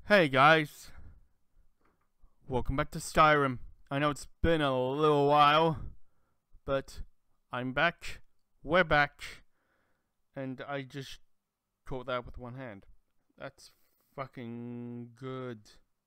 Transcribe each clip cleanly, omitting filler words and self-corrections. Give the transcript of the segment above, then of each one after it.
Hey guys, welcome back to Skyrim. I know it's been a little while, but I'm back, we're back, and I just caught that with one hand. That's fucking good.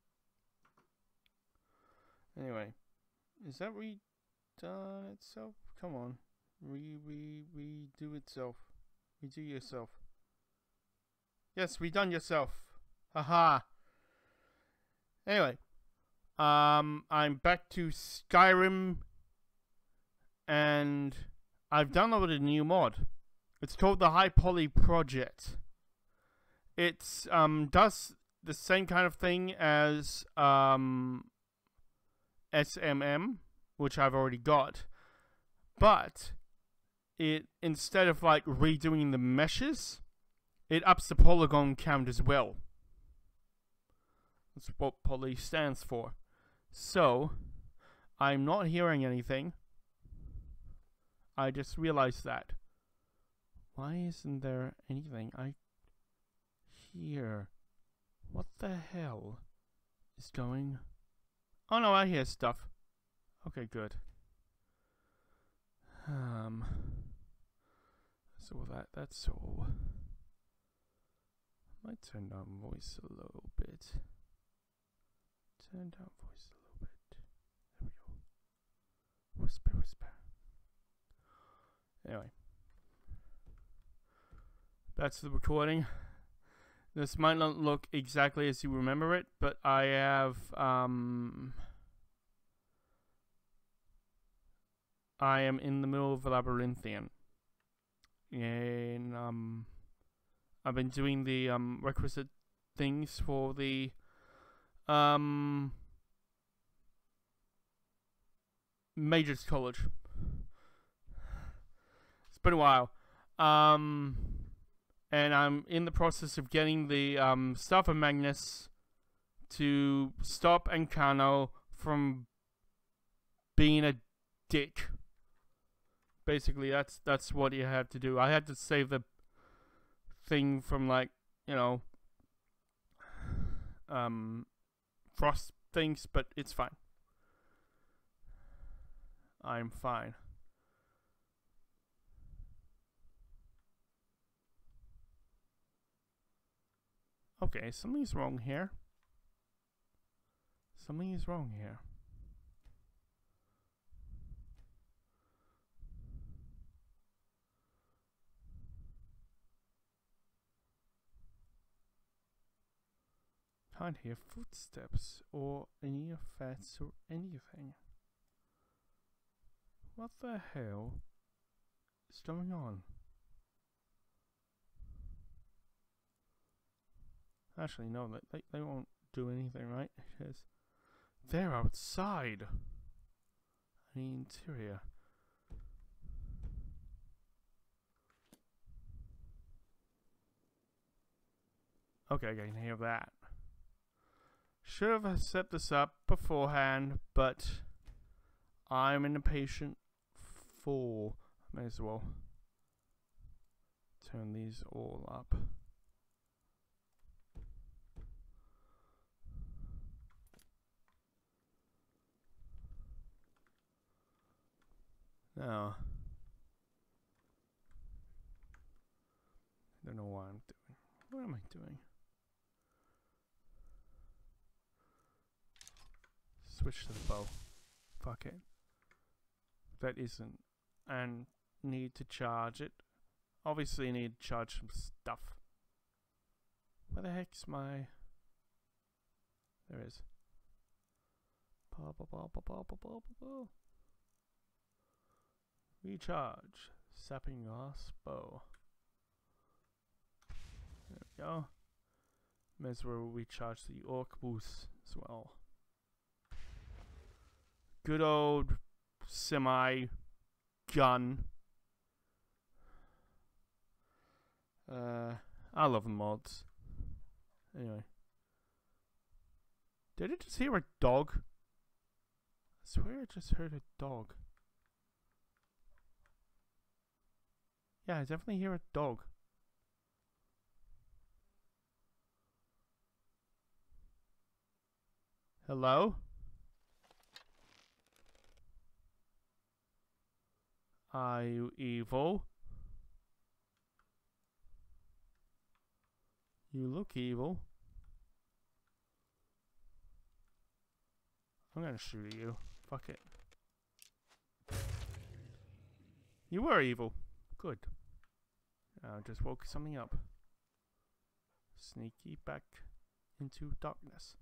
Anyway, is that redone itself? Come on, redo itself. Redo yourself. Yes, redone yourself. Haha. Anyway, I'm back to Skyrim, and I've downloaded a new mod. It's called the High Poly Project. It's does the same kind of thing as SMM, which I've already got, but it, instead of like redoing the meshes, it ups the polygon count as well. That's what poly stands for. So, I'm not hearing anything. I just realized that. Why isn't there anything I hear? What the hell is going? Oh no, I hear stuff. Okay, good. So that's all. Might turn down voice a little bit. Turn down voice a little bit. There we go. Whisper, whisper. Anyway. Back to the recording. This might not look exactly as you remember it, but I have, I am in the middle of a labyrinthian. And, I've been doing the, requisite things for the, Majors College. It's been a while. And I'm in the process of getting the Staff of Magnus to stop Ancano from being a dick. Basically, that's what you have to do. I had to save the thing from, like, you know, frost things, but it's fine. I'm fine. Okay, something's wrong here. Something is wrong here. Can't hear footsteps or any effects or anything. What the hell is going on? Actually, no, they won't do anything, right? Because they're outside. The interior. Okay, I can hear that. Should have set this up beforehand, but I'm an impatient fool. May as well turn these all up. Now, I don't know what I'm doing. What am I doing? Switch to the bow. Fuck it. That isn't. And need to charge it. Obviously need to charge some stuff. Where the heck's my... There is. Recharge. Sapping glass bow. There we go. May as well recharge the orc boost as well. Good old semi gun. I love mods. Anyway. Did I just hear a dog? I swear I just heard a dog. Yeah, I definitely hear a dog. Hello? Are you evil? You look evil. I'm gonna shoot you. Fuck it. You were evil. Good. I just woke something up. Sneaky back into darkness.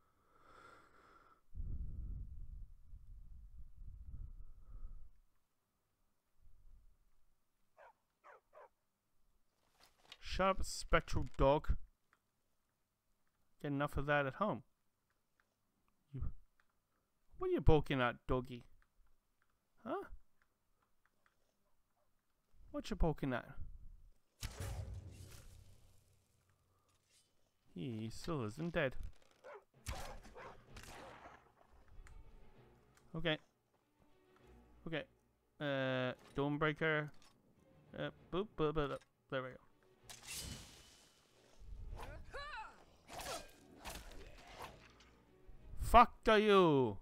Shut up, spectral dog. Get enough of that at home. What are you poking at, doggy? Huh? What you poking at? He still isn't dead. Okay. Okay. Dawnbreaker. Boop, boop, boop. There we go. Fuck you!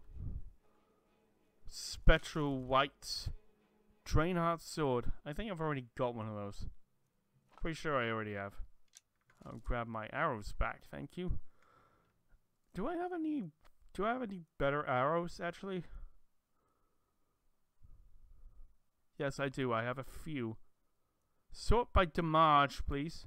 Spectral White Draenheart Sword. I think I've already got one of those. Pretty sure I already have. I'll grab my arrows back, thank you. Do I have any better arrows, actually? Yes, I do. I have a few. Sort by damage, please.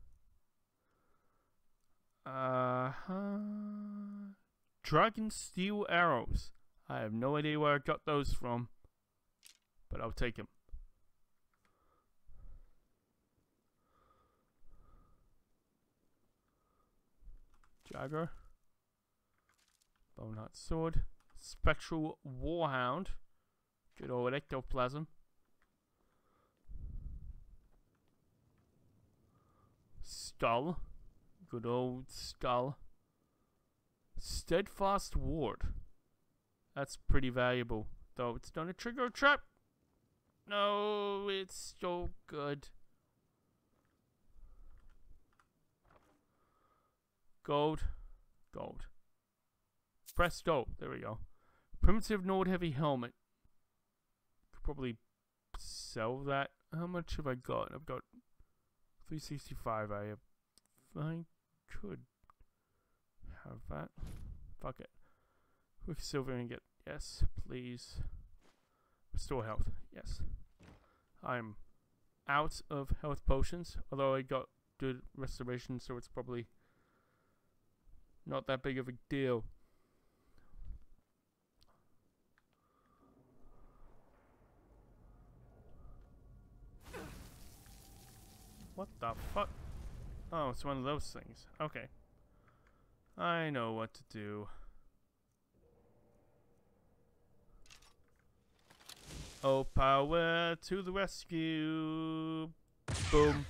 Dragon Steel Arrows. I have no idea where I got those from, but I'll take them. Jagger. Boneheart Sword. Spectral Warhound. Good old Ectoplasm. Skull. Good old skull. Steadfast Ward. That's pretty valuable. Though it's gonna trigger a trap. No, it's so good. Gold. Gold. Presto. There we go. Primitive Nord Heavy Helmet. Could probably sell that. How much have I got? I've got 365. I could have that. Fuck it. Quicksilver ingot. Yes, please. Restore health. Yes. I'm out of health potions. Although I got good restoration, so it's probably not that big of a deal. What the fuck? Oh, it's one of those things. Okay. I know what to do. Oh, power to the rescue. Boom.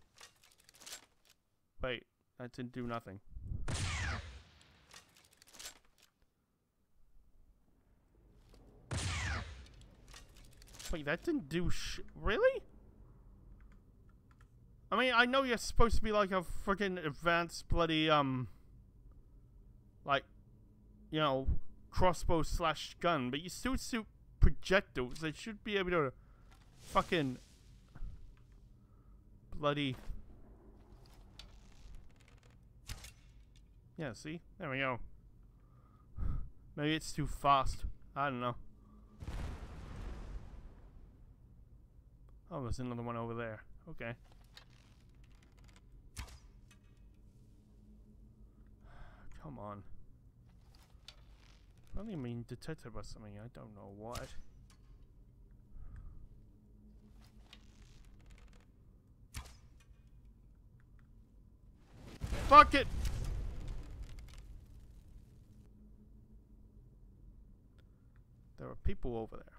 Wait, that didn't do nothing. Wait, that didn't do really? I mean, I know you're supposed to be like a freaking advanced bloody, like, you know, crossbow slash gun, but you still shoot projectiles. They should be able to fucking bloody... Yeah, see? There we go. Maybe it's too fast. I don't know. Oh, there's another one over there. Okay. Come on. Probably mean detective or something. I don't know what. Fuck it! There are people over there.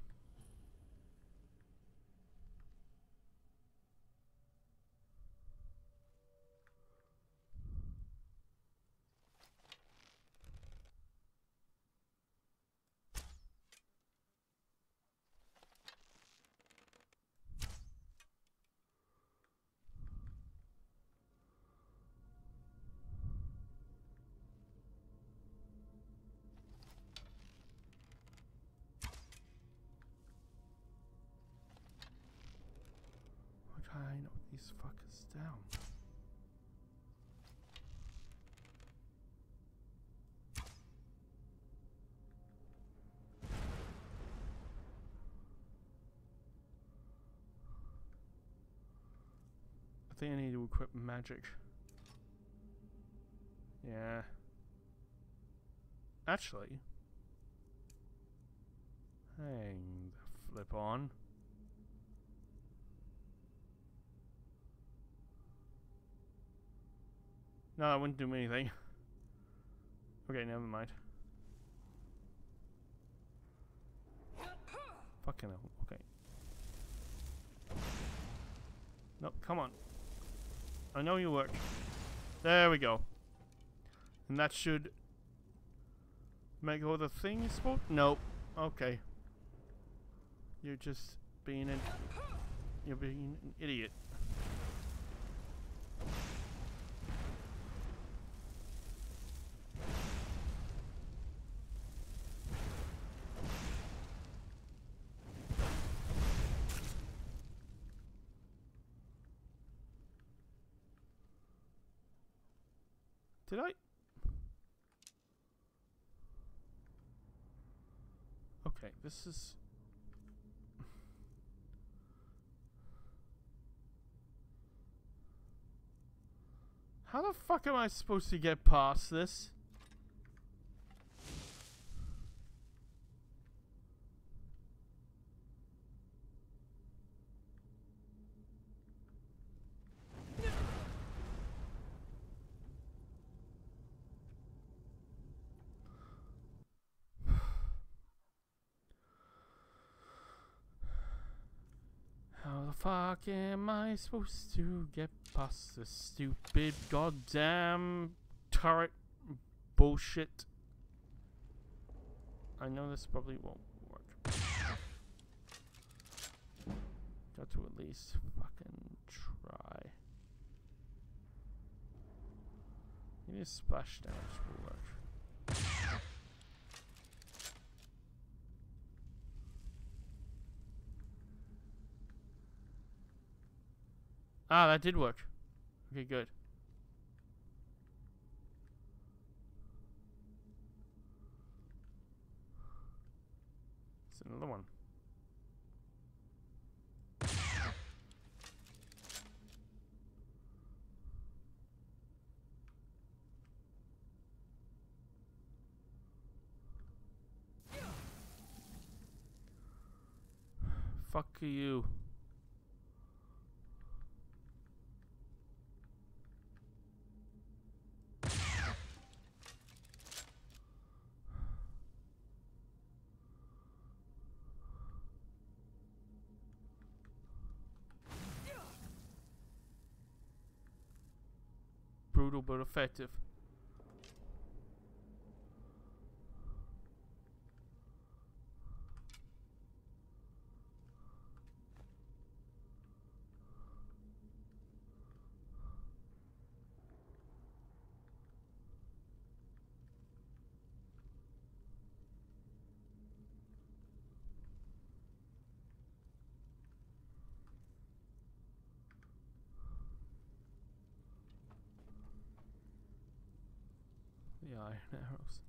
these fuckers down. I think I need to equip magic. Yeah. Actually, hang the flip on. No, that wouldn't do me anything. Okay, never mind. Fucking hell. Okay. No, come on. I know you work. There we go. And that should make all the things supposed. Nope. Okay. You're just being an. You're being an idiot. Did I? Okay, this is. How the fuck am I supposed to get past this? How the fuck am I supposed to get past this stupid goddamn turret bullshit? I know this probably won't work. Got to at least fucking try. Maybe a splash damage will work. Ah, that did work. Okay, good. It's another one. Fuck you. Brutal but effective. The iron arrows.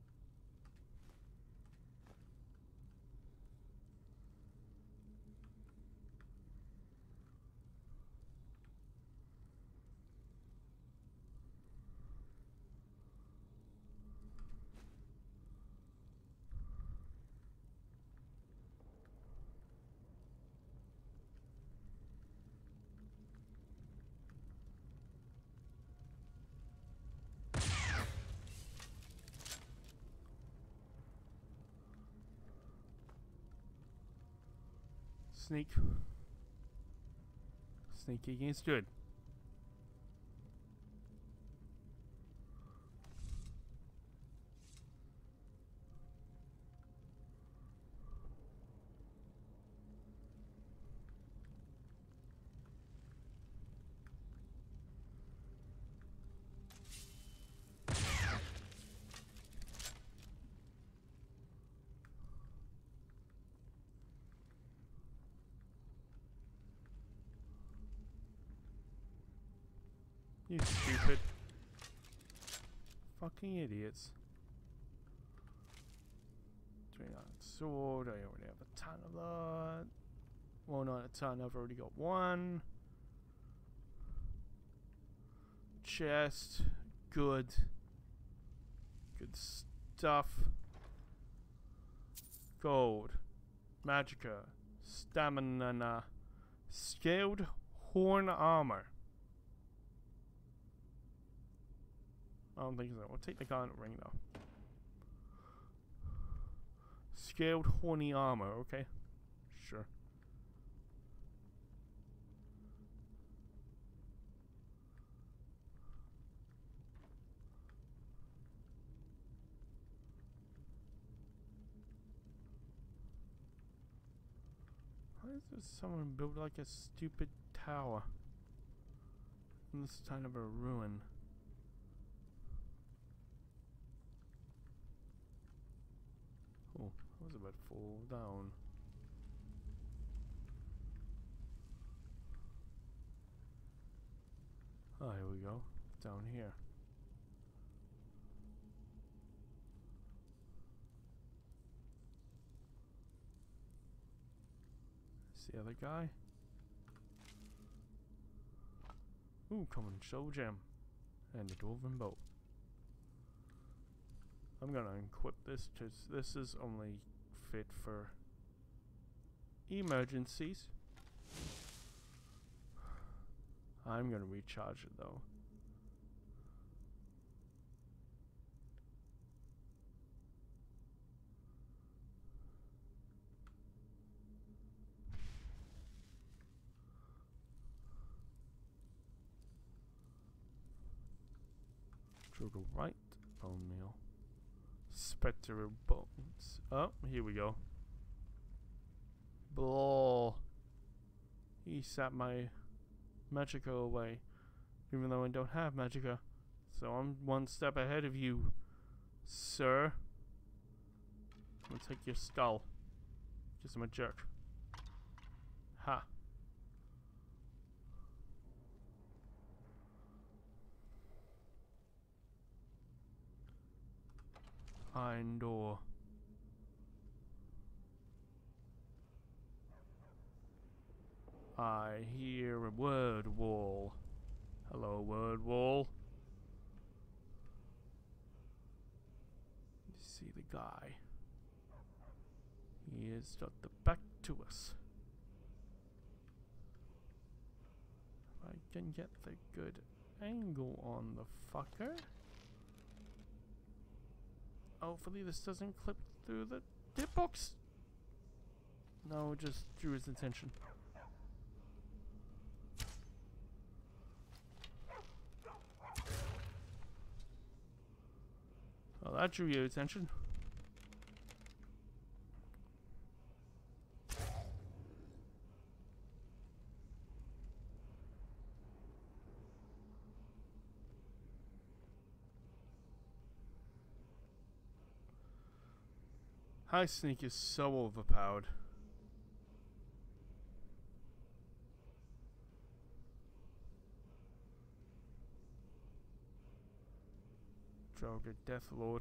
Sneak. Sneaky against good. You stupid. Fucking idiots. 3-9 sword. I already have a ton of that. Well, not a ton. I've already got one. Chest. Good. Good stuff. Gold. Magicka. Stamina. Scaled horn armor. I don't think so. We'll take the garnet ring though. Scaled horny armor, okay. Sure. Why is there someone build like a stupid tower in this kind of a ruin? Oh, I was about to fall down. Oh, here we go. Down here. It's the other guy. Ooh, common soul gem. And a dwarven bow. I'm gonna equip this because this is only fit for emergencies. I'm gonna recharge it though. To the right, bone meal. Spectral bones. Oh, here we go. Blah. He sat my magicka away, even though I don't have magicka. So I'm one step ahead of you, sir. I'm gonna take your skull. Because I'm a jerk. Ha. Iron door. I hear a word wall. Hello, word wall. You see the guy. He has got the back to us. If I can get the good angle on the fucker. Hopefully this doesn't clip through the tip box. No, it just drew his attention. Oh, that drew your attention. High Sneak is so overpowered. Droga Death Lord.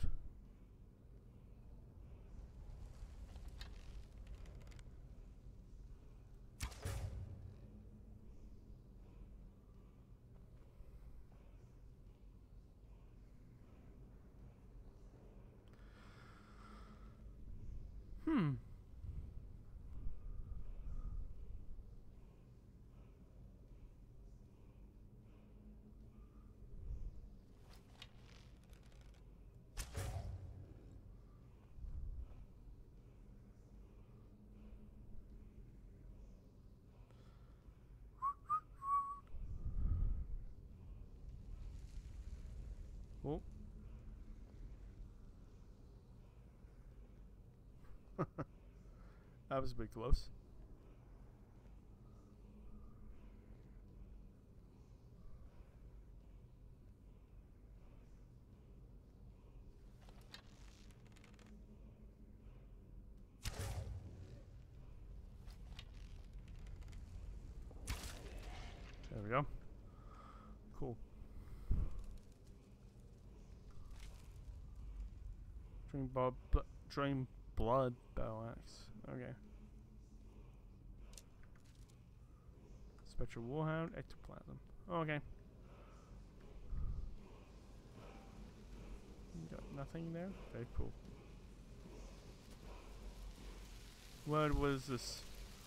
Oh. That was a bit close. There we go. Cool. Drain blood battle axe. Okay. Spectral Warhound, ectoplasm. Okay. Got nothing there? Very cool. What was this?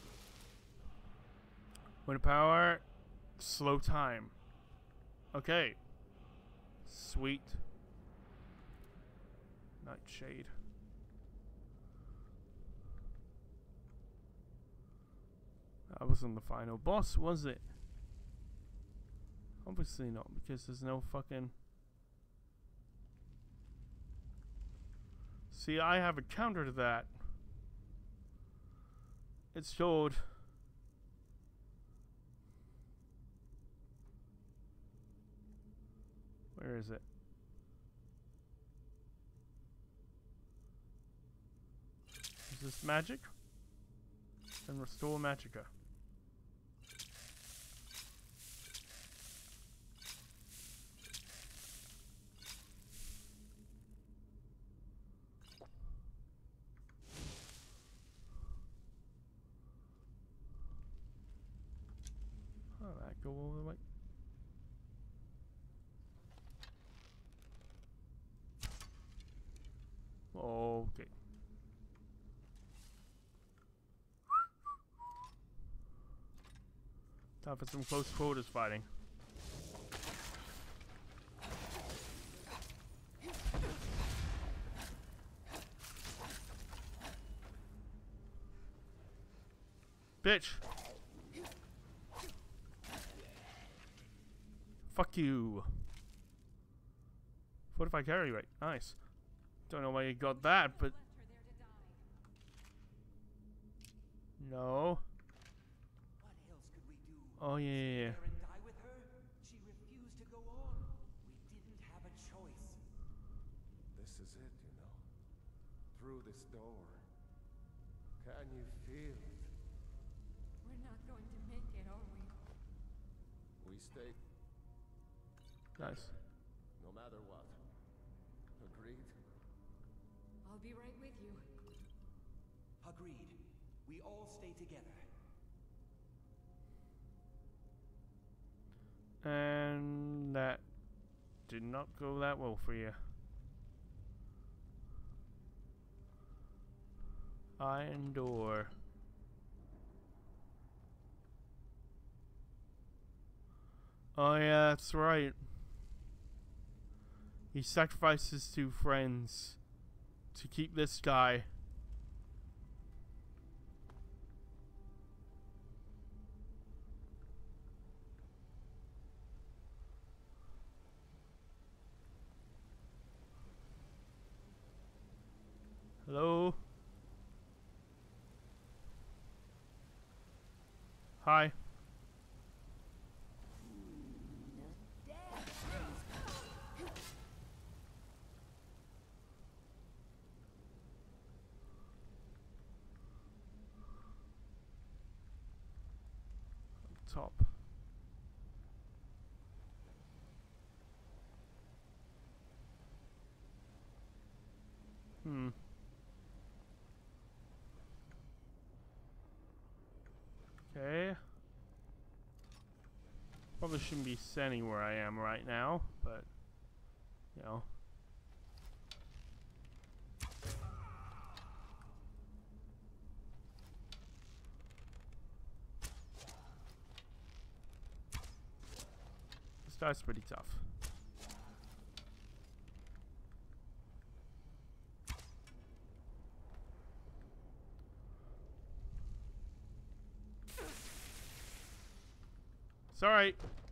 Wind power, slow time. Okay. Sweet. Nightshade. That wasn't the final boss, was it? Obviously not, because there's no fucking... See, I have a counter to that. It's called... Where is it? Is this magic? And restore Magicka. Oh, that go all the way. Okay. Time for some close quarters fighting. Bitch! Fuck you. What if I carry rate? Nice. Don't know why you got that, but... No. What else could we do? Oh, yeah. Stay there and die with her? She refused to go on. We didn't have a choice. This is it, you know. Through this door. Can you feel it? We're not going to make it, are we? We stay Nice. no matter what. Agreed? I'll be right with you. Agreed. We all stay together. And that did not go that well for you. Iron door. Oh yeah, that's right. He sacrificed his two friends to keep this guy. Hello? Hi. Top. Okay. Probably shouldn't be standing where I am right now, but, you know. This guy's pretty tough. It's alright.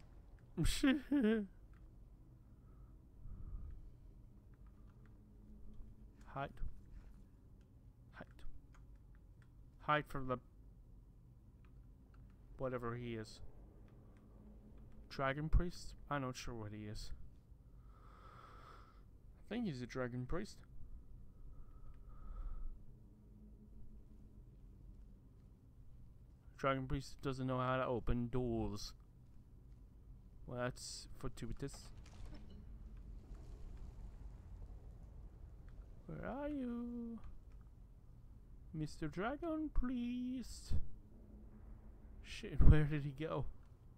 Hide. Hide. Hide from the... whatever he is. Dragon Priest? I'm not sure what he is. I think he's a Dragon Priest. Dragon Priest doesn't know how to open doors. Well, that's fortuitous. Where are you? Mr. Dragon, please. Shit, where did he go?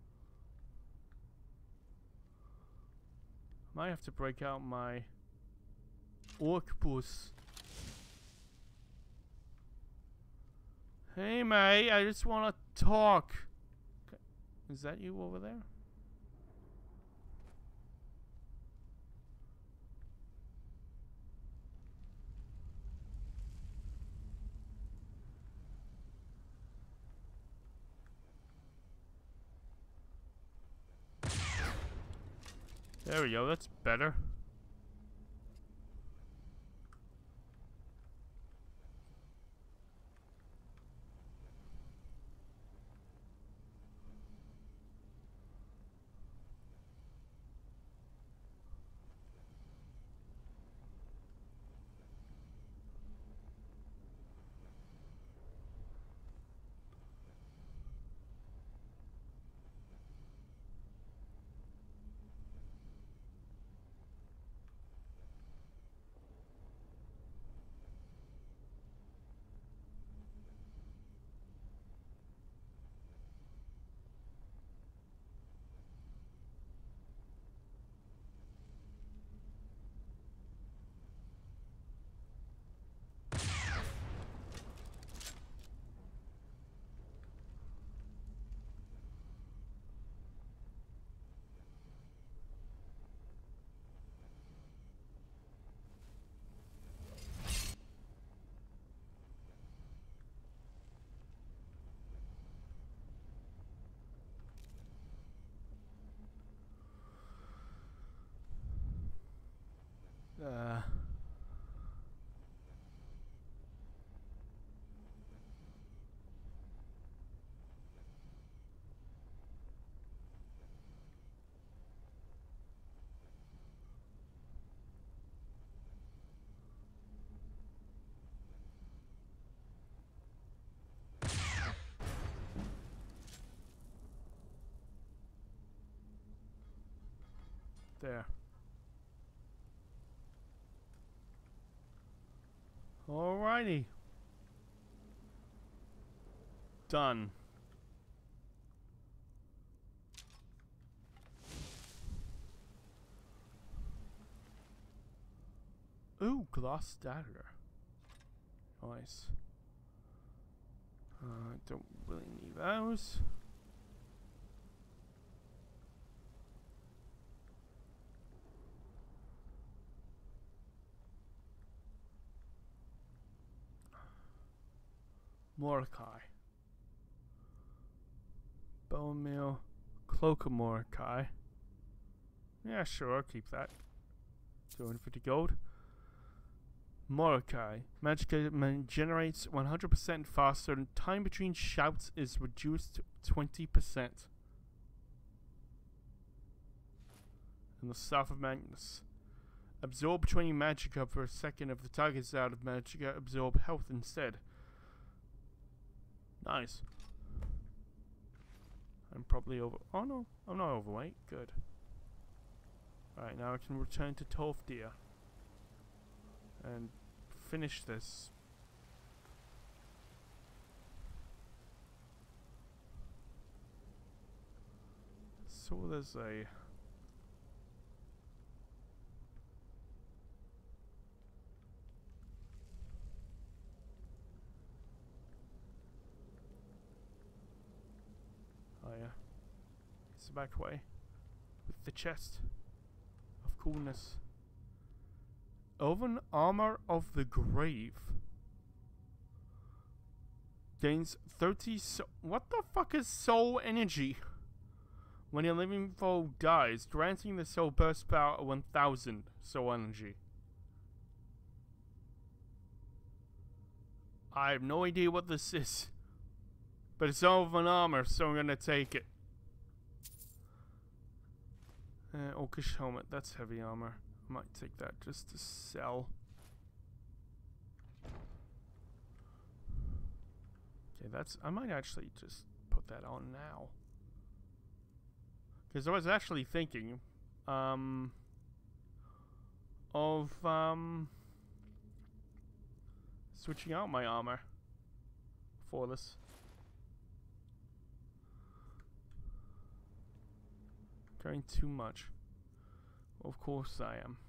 Might have to break out my Orcbus. Hey mate, I just wanna talk. Is that you over there? There we go, that's better. There. Alrighty. Done. Ooh, glass dagger. Nice. Don't really need those. Mordecai. Bone meal. Cloak of Mordecai. Yeah, sure, I'll keep that. 250 gold. Mordecai. Magic generates 100% faster and time between shouts is reduced to 20%. And the Staff of Magnus. Absorb 20 magicka for a second if the target is out of magicka. Absorb health instead. Nice. I'm probably over. Oh no, I'm not overweight. Good. Alright, now I can return to Tolfdir and finish this. So there's a. Oh yeah. It's the back way. With the chest of coolness. Elven Armor of the Grave. Gains 30 what the fuck is soul energy? When your living foe dies, granting the soul burst power 1000 soul energy. I have no idea what this is. But it's Elven Armor, so I'm gonna take it. Orcish Helmet, that's heavy armor. I might take that just to sell. Okay, that's. I might actually just put that on now. Because I was actually thinking of switching out my armor for this. Carrying too much. Of course I am.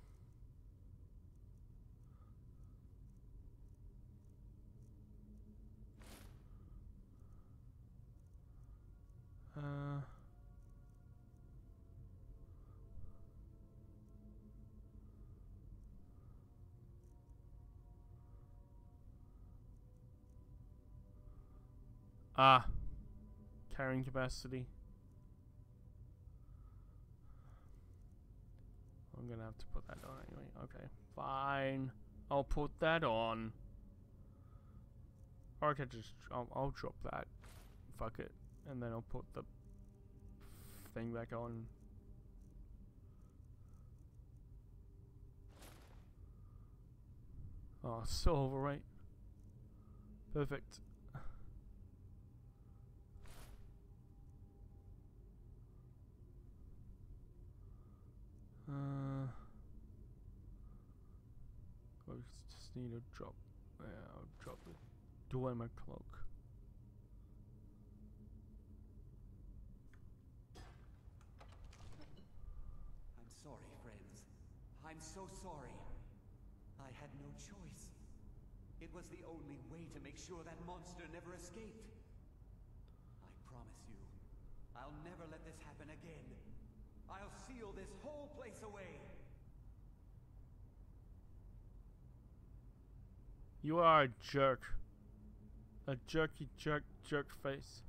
Carrying capacity. I'm gonna have to put that on anyway. Okay, fine. I'll put that on. Or I could just, I'll drop that. Fuck it. And then I'll put the thing back on. Oh, so overweight. Perfect. I just need to drop. Yeah, I'll drop the door in my cloak. I'm sorry, friends. I'm so sorry. I had no choice. It was the only way to make sure that monster never escaped. I promise you, I'll never let this happen again. I'll seal this whole place away. You are a jerk. A jerky jerk face.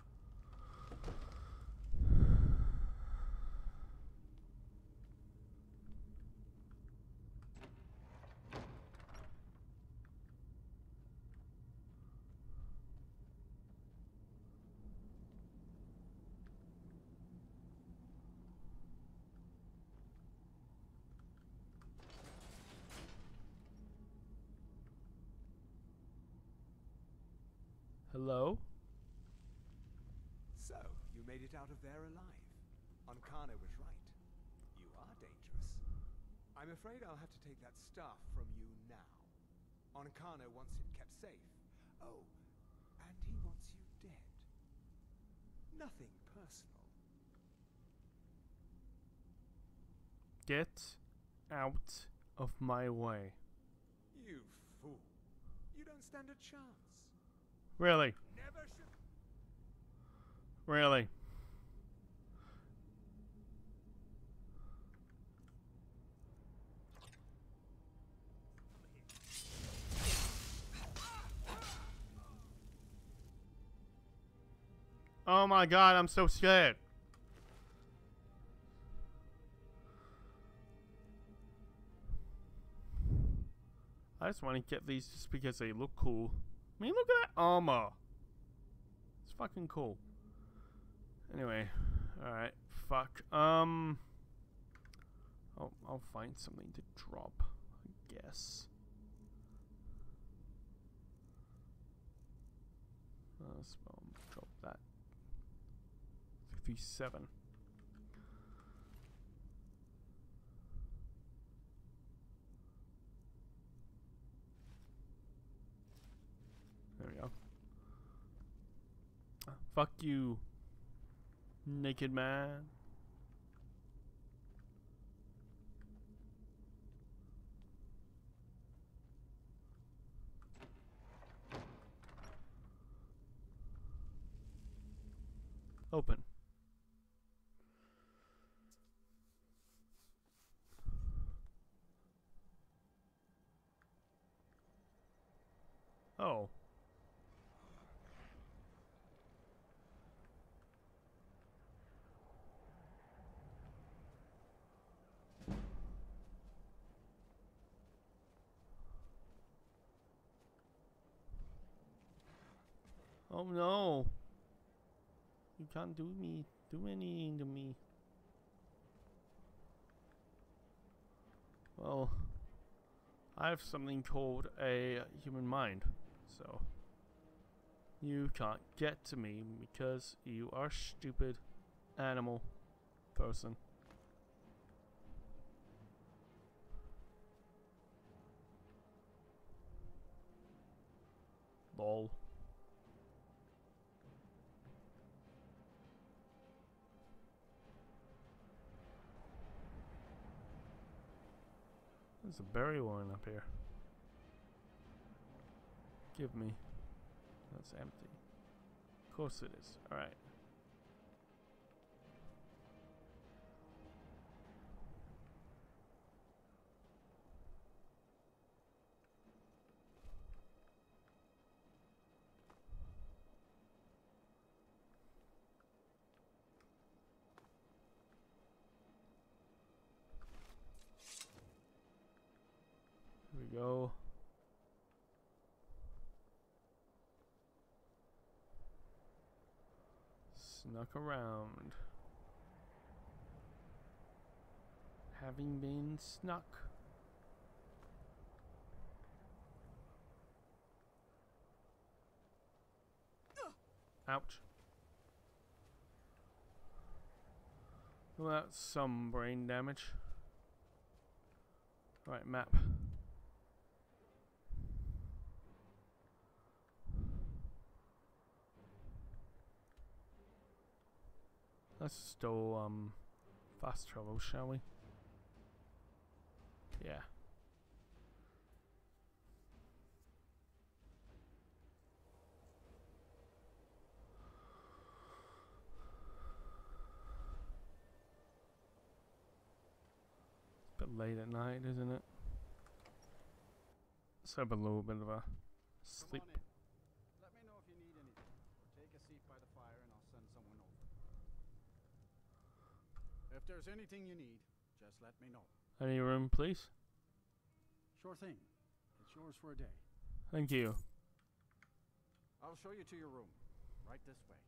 Hello? So, you made it out of there alive. Ancana was right. You are dangerous. I'm afraid I'll have to take that stuff from you now. Ancana wants it kept safe. Oh, and he wants you dead. Nothing personal. Get out of my way. You fool. You don't stand a chance. Really? Never should. Really? Oh my god, I'm so scared. I just want to get these just because they look cool. I mean, look at that armor. It's fucking cool. Anyway, alright, fuck. I'll find something to drop, I guess. Let's drop that. 57. There we go. Fuck you, naked man. Open. Oh. Oh no. You can't do anything to me. Well, I have something called a human mind, so you can't get to me because you are stupid animal person. all. There's a berry one up here. Give me. That's empty. Of course it is. Alright. Here we go. Snuck around. Having been snuck. Ouch. Well, that's some brain damage. Right, map. Let's still fast travel, shall we? Yeah. It's a bit late at night, isn't it? Let's have a little bit of a sleep. Come on in. Let me know if you need anything. Or take a seat by the fire and I'll send someone over. If there's anything you need, just let me know. Any room, please? Sure thing. It's yours for a day. Thank you. I'll show you to your room. Right this way.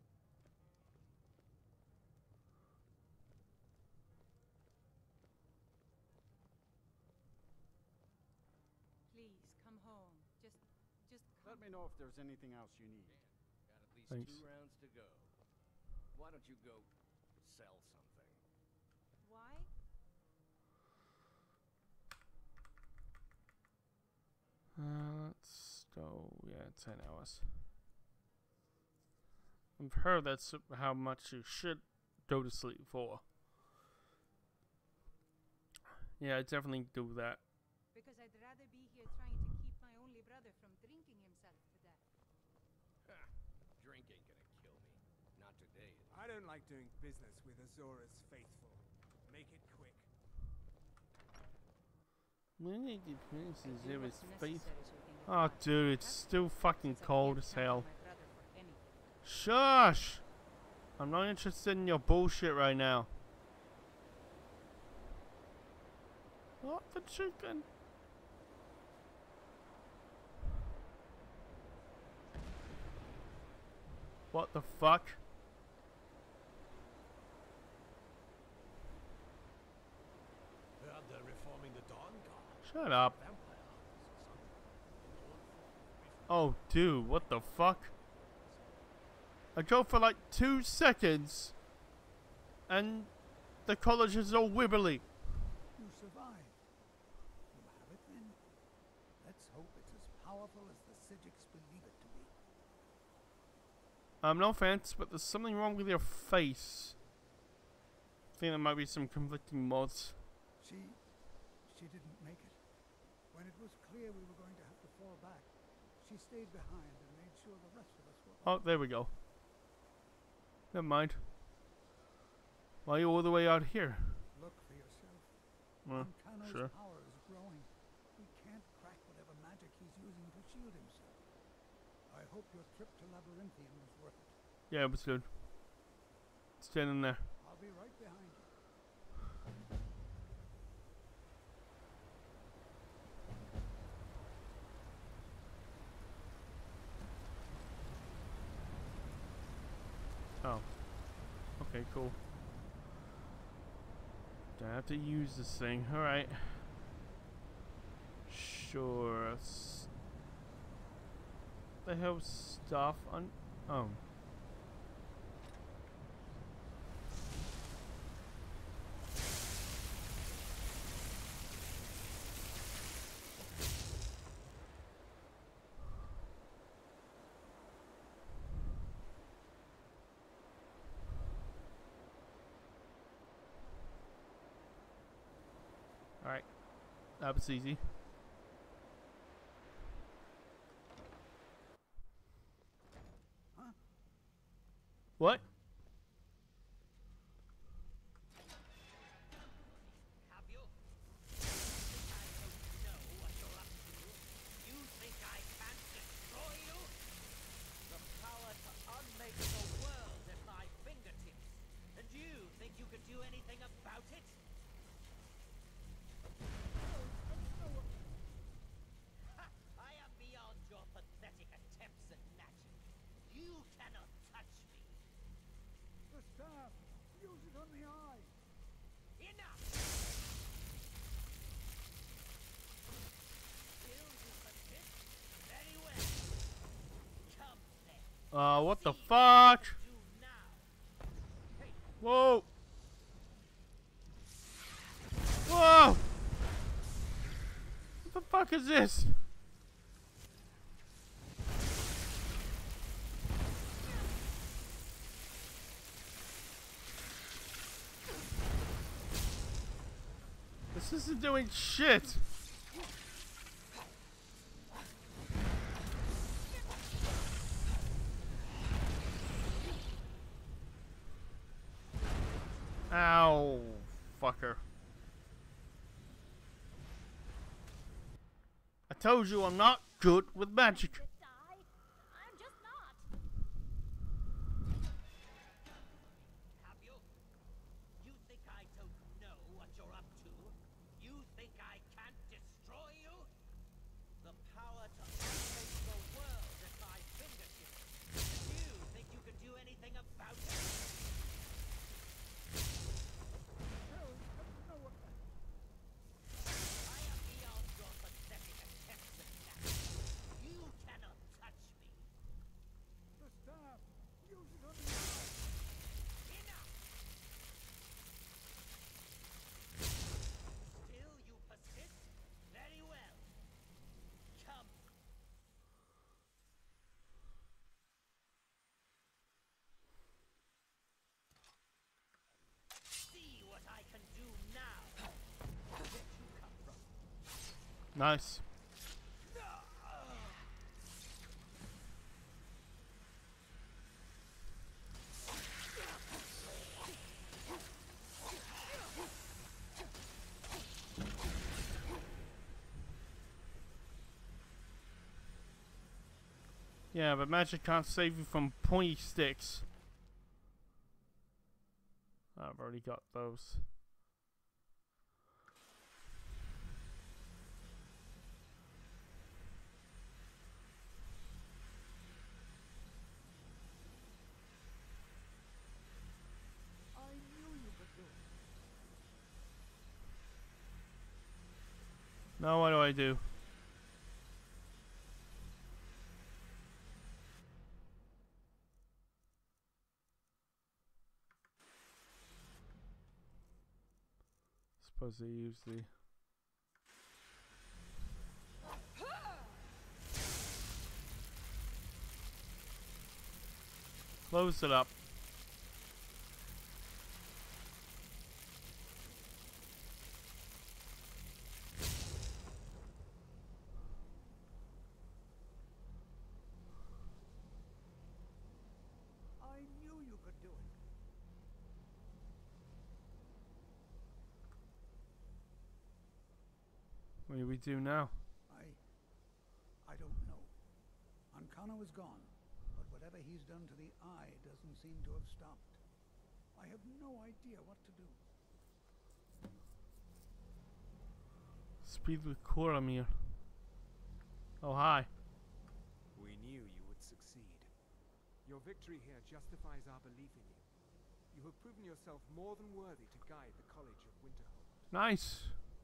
Please, come home. Just come. Let me know if there's anything else you need. Got at least Thanks. 2 rounds to go. Why don't you go sell something? Why? Let's go. Yeah, 10 hours. I've heard that's how much you should go to sleep for. Yeah, I definitely do that. Because I'd rather be here trying to keep my only brother from drinking himself to death. Ha! Drink ain't gonna kill me. Not today. I don't like doing business with Azora's faithful. Make it quick. When did the princess Do ever what's face? necessary so we can get Oh, by. dude, it's still fucking Since I cold can't as count on hell. my brother for anything. Shush! I'm not interested in your bullshit right now. What the chicken? What the fuck? Heard they're reforming the Dawn Guard. Shut up. Vampire Oh, dude, what the fuck? I go for like 2 seconds, and the college is all wibbly. You survived. You have it then. Let's hope it's as powerful as the Psijics believe it to be. No offense, but there's something wrong with your face. I think there might be some conflicting mods. She didn't make it. When it was clear we were going to have to fall back, she stayed behind and made sure the rest of us were. Oh, there we go. Never mind. Why are you all the way out here? Look for yourself. Well, Ancano's sure. power is growing. We can't crack whatever magic he's using to shield himself. I hope your trip to Labyrinthium was worth it. Yeah, it was good. Standing there. I'll be right behind you. Oh. Okay, cool. Don't have to use this thing. Alright. Sure. The hell stuff on. Oh. That was easy. Huh? What? Have you? I don't know what you're up to. You think I can't destroy you? The power to unmake the world at my fingertips. And you think you could do anything about it? Ha! I am beyond your pathetic attempts at magic. You cannot touch me. The staff! Use it on the eye! Enough! Still you persist? Very well. Come then. What the See fuck? what you do now. Hey, Whoa! Whoa! What the fuck is this? This isn't doing shit. Ow, fucker. I told you I'm not good with magic. I'm just not. have you? You think I don't know what you're up to? You think I can't destroy you? The power to unmake the world at my fingertips. And you think you can do anything about it? I am beyond your pathetic attempts at magic. You cannot touch me. The staff! Use it on the eye! Enough! Still you persist? Very well. Come. See what I can do now. Where'd you come from? Nice. Yeah, but magic can't save you from pointy sticks. I've already got those. I knew you could do it. Now what do I do? Suppose they use the... Close it up. I knew you could do it. What do we do now? I don't know. Ancano is gone, but whatever he's done to the eye doesn't seem to have stopped. I have no idea what to do. Speed with Koramir. Oh, hi. We knew you would succeed. Your victory here justifies our belief in you. You have proven yourself more than worthy to guide the College of Winterhold. Nice.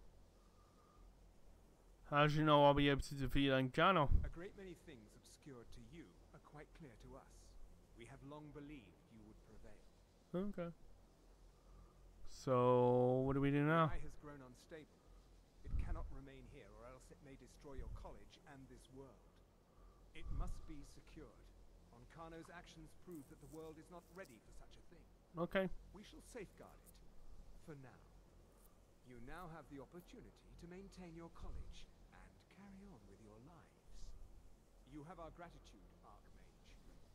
How do you know I'll be able to defeat Ancano? A great many things obscured to you are quite clear to us. We have long believed you would prevail. Okay. So, what do we do now? The eye has grown unstable. It cannot remain here, or else it may destroy your college and this world. It must be secured. Ancano's actions prove that the world is not ready for such a thing. Okay. We shall safeguard it, for now. You now have the opportunity to maintain your college and carry on with your lives. You have our gratitude, Archmage.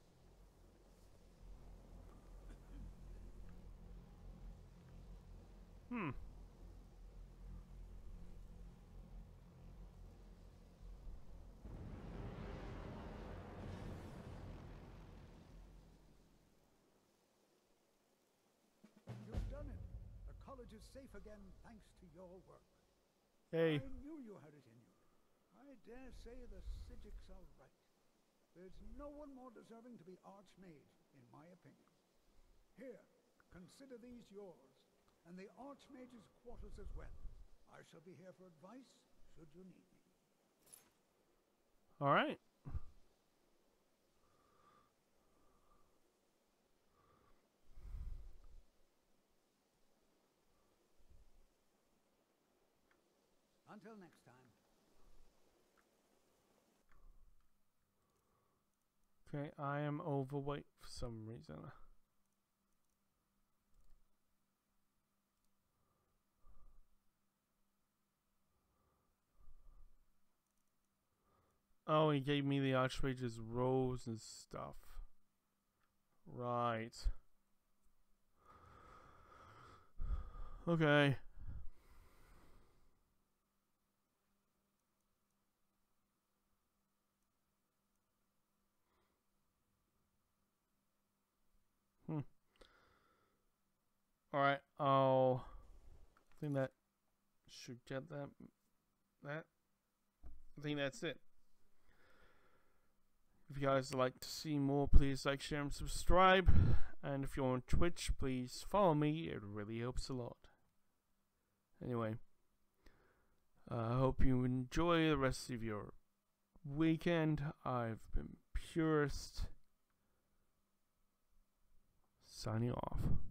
You've done it. The college is safe again thanks to your work. Hey. I knew you had it in you. I dare say the Psijics are right. There's no one more deserving to be Archmage, in my opinion. Here, consider these yours, and the Archmage's quarters as well. I shall be here for advice, should you need me. All right. Until next time. Okay, I am overweight for some reason. Oh, he gave me the Archmage's robes and stuff. Right. Okay. Alright, I think that should get that. I think that's it. If you guys would like to see more, please like, share, and subscribe. And if you're on Twitch, please follow me. It really helps a lot. Anyway, I hope you enjoy the rest of your weekend. I've been Purist, signing off.